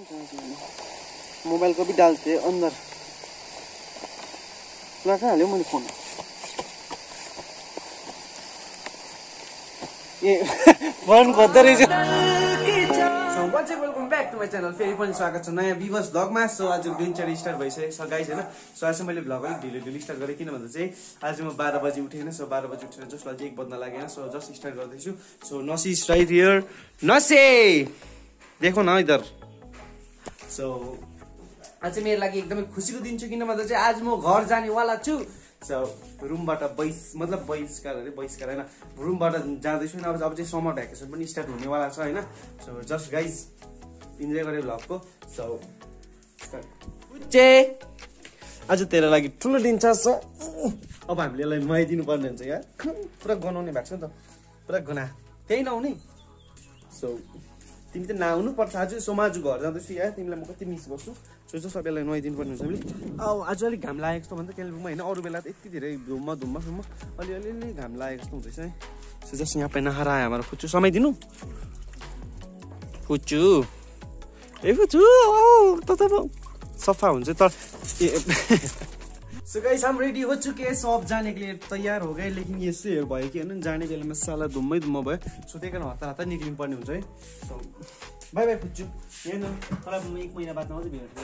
Mobile को भी डालते अंदर लगा हाल्यो मैले फोन ए फोन खोज्दै रहेछ so what's up welcome back to my channel फेरि पनि स्वागत छ नयाँ विवश भ्लगमा सो आज दिनचर्या स्टार्ट भइसकेको छ गाइस हैन सो आज मैले भ्लग अलिक ढिलो स्टार्ट गरेँ किन भन्दा चाहिँ आज म 12 बजे उठेँ हैन सो 12 बजे उठेर जस्ट अझै 1 बज्न लाग्यो सो जस्ट स्टार्ट गर्दैछु सो नसी इज राइट हियर नसे देखो न इधर सो आज मेरो लागि एकदमै खुसीको दिन छ किन भन्दा चाहिँ आज म घर जानेवाला छु सो रुमबाट बहिष्कार हैन रुमबाट जाँदैछु अब चाहिँ समर भ्याकेसन पनि स्टार्ट हुनेवाला छ हैन सो जस्ट गाइज इन्जोय गरे भ्लगको सो आज तेरो लागि ठुलो दिन छ सो अब हामीले यसलाई नुहाइदिनु पर्ने हुन्छ यार पुरा गनाउने भएको छ नि त पुरा गना त्यही नहुने सो तिमी त नआउनु पर्छ आज सोमाजु घर जाँदैछु यार तिमीलाई म कति मिस गर्छु सो जो सबैलाई नुहाइदिनु पर्ने हुन्छ हामीले अब आज अलिक घाम लागेको जस्तो भन्दा कालिम्पोङमा होइन अरू बेला त यति धेरै धुम्म अलि घाम लागेको जस्तो हुँदैछ है सो जस्ट यहाँ पे नहार आयो हाम्रो फुच्चु समाइदिनु फुच्चु ए फुच्चु त सफा हुन्छ तर सो गाइस हम रेडी हो चुके हैं सब जाने के लिए तैयार हो गए लेकिन यस्तो भयो कि हैन जाने बेलामा साला धुम्मै भयो सो त्यही कारण हतार निक्लिनु पर्ने हुन्छ है सो बाइ बाइ फुच्चु हेर्नु तर म 1 महिना बादमा मात्रै भेट्छु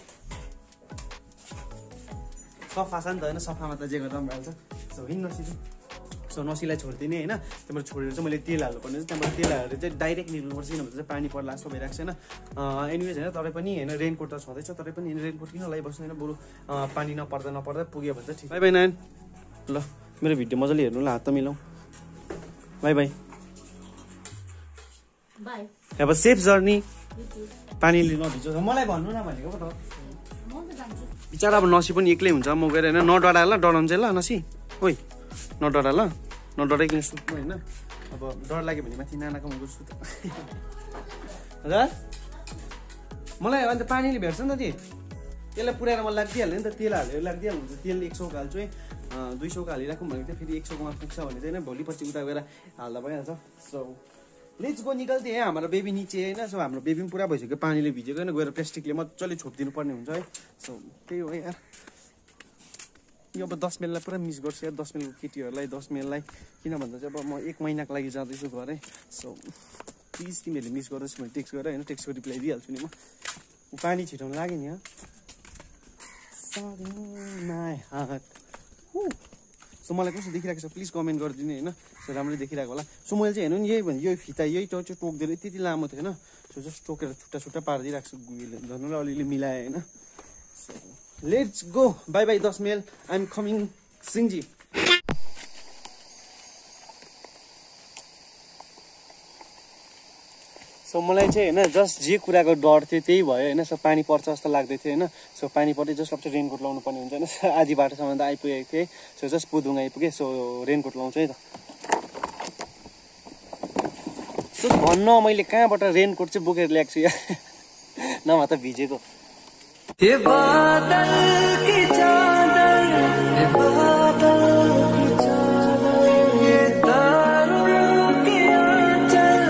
सफा छ नि त हैन सफामा त जे गर्दा पनि भइहाल्छ सो हिँड्न नसिधु सो नसीलाई छोड्दिने हैन त्यहाँबाट छोडेर चाहिँ मैले तेल हाल्नुपर्ने हुन्छ त्यहाँबाट तेल हालेर चाहिँ डाइरेक्ट निक्ल्नुपर्छ किनभने चाहिँ पानी पर्ला जस्तो भइरहेको छैन एनिवेज हैन तरै पनि हैन रेनकोट त छँदैछ तरै पनि रेनकोट किन लगाइबस्नु हैन बरु पानी नपर्दा पुग्यो भने चाहिँ ठिक बाइ बाइ नान ल मेरो भिडियो मजाले हेर्नु ल हात त मिलाऊ bye bye bye have a safe journey पानीले नभिजो मलाई भन्नु न भनेको पो त बिचारा अब नसी पनि एक्लै हुन्छ म गएर हैन नडरा ल डराउँछ ल नसी ओइ नडरा ल नडराइकन सुत्नु हैन अब डर लाग्यो भने माथि नानाको मुखको सुत र मलाई अन्त पानीले भेट्छ नि त त्यसलाई पुऱ्याएर मलाई लाग्दिहाल्यो नि त तेल हालेर लाग्दिहाल्नु हुन्छ तेल 100 को हाल्छु है 200 को हालिराखौँ भनेको थियो फेरि 100 कोमा पुग्छ भने चाहिँ हैन भोलि पछि उता गएर हाल्दा भइहाल्छ सो लेट्स गो निकल्ते हैं हाम्रो बेबी नीचे हैन सो हाम्रो बेबी पनि पुरा भइसक्यो पानीले भिजेको हैन गएर प्लास्टिकले मजाले छोप्दिनु पर्ने हुन्छ है सो त्यही हो यार यो अब 10 मेललाई पुरा मिस गर्छु यार 10 मेलको केटीहरूलाई 10 मेललाई किन भन्दा चाहिँ अब म 1 महिनाको लागि जाँदैछु घर है सो प्लिज तिमीहरूले मिस गर्दैछु भने टेक्स्ट गर हैन टेक्स्टको रिप्लाई दिइहाल्छु नि म पानी छिटाउनु लाग्यो नि सो मलाई कस्तो देखिरहेको छ प्लिज कमेन्ट गरिदिनु हैन सो राम्ररी देखिरहेको होला सो मैले चाहिँ हेर्नु नि यही भने यो फिता यही टोक्दै त्यति लामो थियो हैन सो जस्ट टोकेर छुट्टा पारिदिइरहेको छु धनुलाई अलिअलि मिलाए हैन so let's go bye bye 10 मेल आई एम कमिङ सिङ्जी सो मलाई चाहिँ हैन जस्ट जे कुराको डर थियो त्यही भयो हैन सो पानी पर्छ जस्तो लाग्दै थियो हैन सो पानी पर्दै जस्ट अब चाहिँ रेनकोट लाउनु पर्ने हुन्छ हैन आधी बाटोसम्म त आइपुगेको थिएँ सो जस्ट पुदुङ आइपुगेँ सो रेनकोट लाउँछु है त सो भन्न मैले कहाँबाट रेनकोट चाहिँ बोकेर ल्याएको छु यार नभए त भिजेको हे बादल की चादर हे बादल की चादर ये तारों के आंचल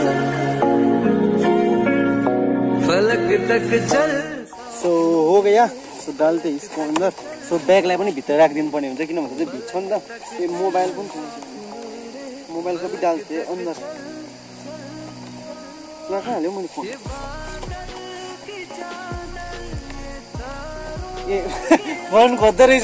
फलक तक चल सो हो गया सो डालते इसको अंदर सो बैगलाई पनि भित्र राखिदिनु पर्ने हुन्छ किन भन्दा चाहिँ भिज्छ नि त यो मोबाइल पनि मोबाइल को भी डालते अंदर लगा हाल्यो मैले फोन फोन खोज्दै रहेछ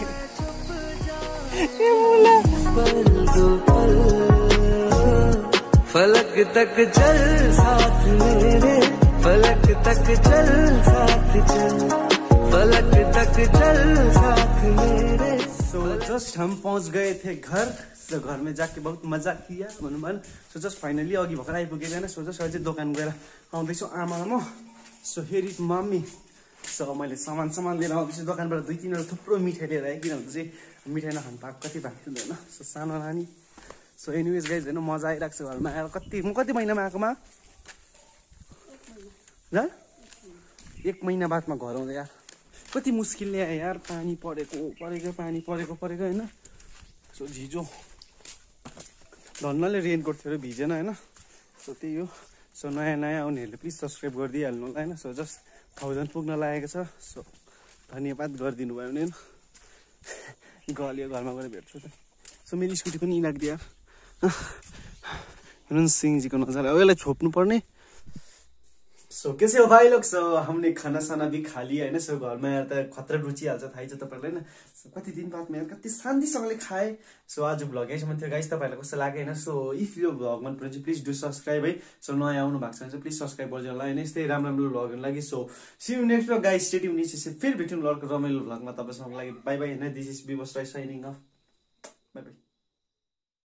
फलक तक चल साथ मेरे फलक तक चल साथ चल फलक तक चल साथ मेरे सो जस्ट हम पहुंच गए थे घर सो घर में जाके बहुत मजा किया भनौँ सो जस्ट फाइनली अघि भर्खर आइपुगेको हैन सो जस्ट अझै दोकान गएर आउँदैछु आमा म so here is mummy so मैले सामान लिएर आउँदैछु दोकानबाट 2-3 वटा थुप्रो मिठाई लिएर आएँ किनभने चाहिँ मिठाई नखानु पाएको कति भएको थियो होइन सो सानो नानी सो एनिवेज गाइज होइन मजा आइरहेको छ घरमा आएर कति महिनामा आएकोमा 1 महिना बादमा घर आउँदै यार कति मुस्किलले आयो यार पानी परेको होइन सो झिजो धन्नले रेनकोट थियो भिजेन होइन सो त्यही हो सो नयाँ आउनेहरूले प्लिज सब्सक्राइब गरिदिइहाल्नु होला होइन। सो जस्ट 1000 पुग्न लागेको छ। सो धन्यवाद गरिदिनु भयो भने गल्यो घरमा गएर भेट्छु त। सो मेरो स्कुटी पनि लाग्दियो हेर्नु सिंहजीको नजारा अब यसलाई छोप्नु पर्ने। सो कैसे हो भाइ लोग? सो हमने खाना साना भी खा लिया होइन। सो घरमा आएर त खतरा रुचिहाल्छ थाहै छ तपाईँलाई होइन। सो कति दिन बादमा कति शान्तिसँगले खाएँ। सो आज भ्लग यहीँसम्म थियो गाइस, तपाईँहरूलाई कस्तो लाग्यो होइन। सो इफ यो भ्लग मन पऱ्यो चाहिँ प्लिज डु सब्सक्राइब है। सो नयाँ आउनु भएको छ भने चाहिँ प्लिज सब्सक्राइब गरिदिनु होला होइन। यस्तै राम्रो भ्लगहरू लागि। So see you next vlog guys, stay tuned. फेरि भेट्यौँ अर्को रमाइलो भ्लगमा। तपाईँसँग लागि बाई बाई होइन। This is Bibas Rai signing off. Bye by.